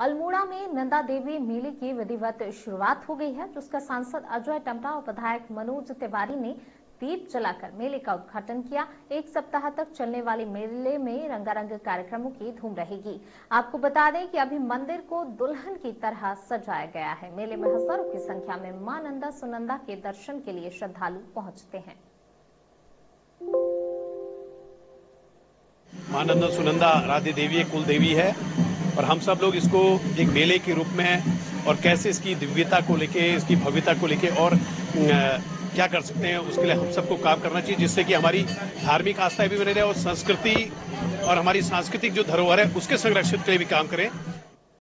अल्मोड़ा में नंदा देवी मेले की विधिवत शुरुआत हो गई है, जिसका सांसद अजय टम्टा और विधायक मनोज तिवारी ने दीप जलाकर मेले का उद्घाटन किया। एक सप्ताह तक चलने वाले मेले में रंगारंग कार्यक्रमों की धूम रहेगी। आपको बता दें कि अभी मंदिर को दुल्हन की तरह सजाया गया है। मेले में हजारों की संख्या में मां नंदा सुनंदा के दर्शन के लिए श्रद्धालु पहुंचते हैं। मां नंदा सुनंदा आराध्य देवी है, कुल देवी है और हम सब लोग इसको एक मेले के रूप में और कैसे इसकी दिव्यता को लेके, इसकी भव्यता को लेके और क्या कर सकते हैं उसके लिए हम सबको काम करना चाहिए, जिससे कि हमारी धार्मिक आस्था भी बने रहे और संस्कृति और हमारी सांस्कृतिक जो धरोहर है उसके संरक्षण के लिए भी काम करें।